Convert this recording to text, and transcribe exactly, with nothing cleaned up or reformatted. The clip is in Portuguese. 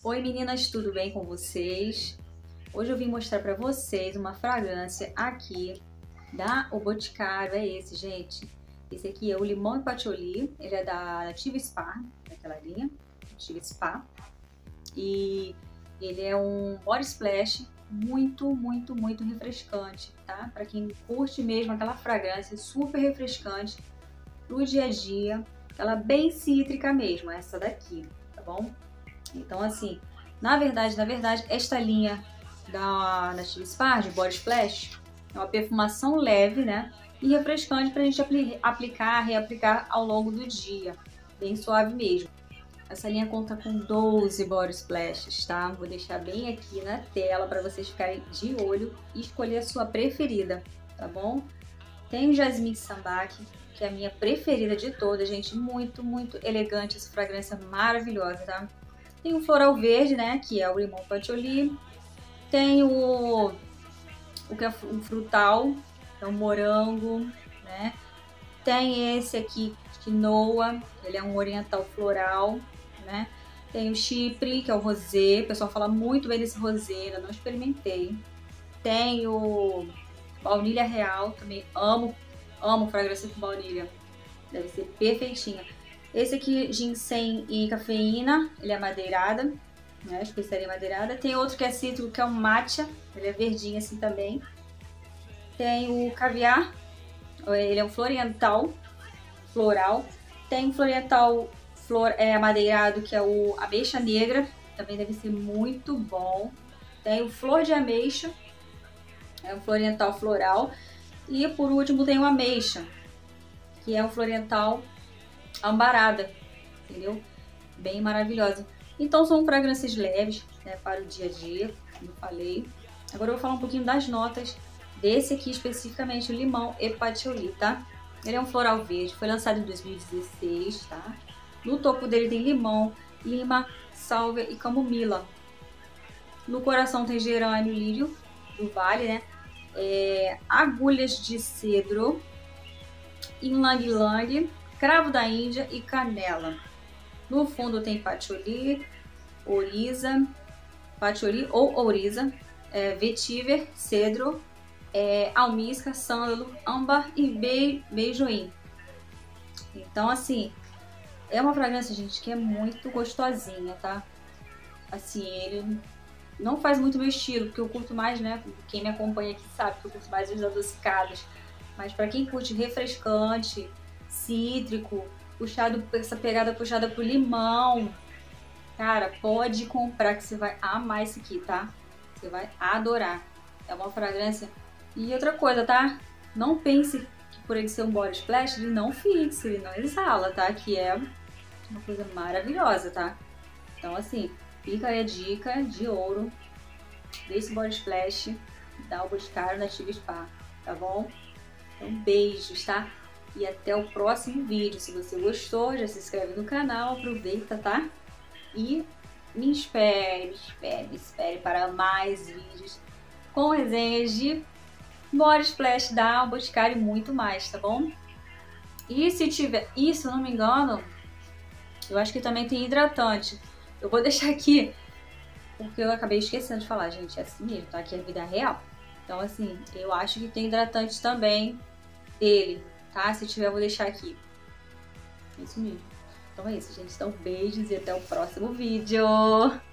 Oi meninas, tudo bem com vocês? Hoje eu vim mostrar pra vocês uma fragrância aqui da O Boticário, é esse, gente. Esse aqui é o Limão e Patchouli, ele é da Nativa Spa, daquela linha, Nativa Spa. E ele é um body splash muito, muito, muito refrescante, tá? Pra quem curte mesmo aquela fragrância super refrescante pro dia a dia, aquela bem cítrica mesmo, essa daqui, tá bom? Então, assim, na verdade, na verdade, esta linha da Nativa Spa, de Body Splash, é uma perfumação leve, né? E refrescante pra gente apli aplicar, reaplicar ao longo do dia. Bem suave mesmo. Essa linha conta com doze Body Splashes, tá? Vou deixar bem aqui na tela para vocês ficarem de olho e escolher a sua preferida, tá bom? Tem o Jasmine Sambac, que é a minha preferida de todas, gente. Muito, muito elegante essa fragrância maravilhosa, tá? Tem o Floral Verde, né? Que é o Limão Patchouli. Tem o, o que é um frutal, que é o morango, né? Tem esse aqui, quinoa, ele é um oriental floral, né? Tem o chipre, que é o rosé. O pessoal fala muito bem desse rosé, ainda não experimentei. Tem o baunilha real, também amo, amo fragrância com baunilha. Deve ser perfeitinha. Esse aqui, ginseng e cafeína, ele é madeirada, né? Especiaria madeirada. Tem outro que é cítrico, que é o matcha, ele é verdinho assim também. Tem o caviar, ele é um florental, floral. Tem o florental flor, é, amadeirado, que é o ameixa negra, também deve ser muito bom. Tem o flor de ameixa, é um florental floral. E por último tem o ameixa, que é um florental ambarada, entendeu? Bem maravilhosa. Então são fragrâncias leves, né, para o dia a dia, como eu falei. Agora eu vou falar um pouquinho das notas desse aqui especificamente, o Limão e Patchouli, tá? Ele é um floral verde, foi lançado em dois mil e dezesseis, tá? No topo dele tem limão, lima, sálvia e camomila. No coração tem gerânio, lírio do vale, né? É, agulhas de cedro, ylang-ylang, cravo da Índia e canela. No fundo tem patchouli, oriza, patchouli ou ouriza, é, vetiver, cedro, é, almíscar, sândalo, âmbar e be beijoim. Então, assim, é uma fragrância, gente, que é muito gostosinha, tá? Assim, ele não faz muito meu estilo, porque eu curto mais, né? Quem me acompanha aqui sabe que eu curto mais os adocicados. Mas pra quem curte refrescante, cítrico, puxado, essa pegada puxada pro limão, cara, pode comprar que você vai amar esse aqui, tá? Você vai adorar. É uma fragrância. E outra coisa, tá? Não pense que por ele ser um body splash, ele não fixa, ele não exala, tá? Que é uma coisa maravilhosa, tá? Então, assim, fica aí a dica de ouro desse body splash da O Boticário Nativa Spa, tá bom? Então, beijos, tá? E até o próximo vídeo. Se você gostou, já se inscreve no canal, aproveita, tá? E me espere, me espere, me espere para mais vídeos com resenhas de body splash da O Boticário e muito mais, tá bom? E se tiver, e se eu não me engano, eu acho que também tem hidratante. Eu vou deixar aqui, porque eu acabei esquecendo de falar, gente, é assim mesmo, tá? Aqui é vida real. Então, assim, eu acho que tem hidratante também dele, tá? Se tiver, eu vou deixar aqui. É isso mesmo. Então é isso, gente. Então, beijos e até o próximo vídeo.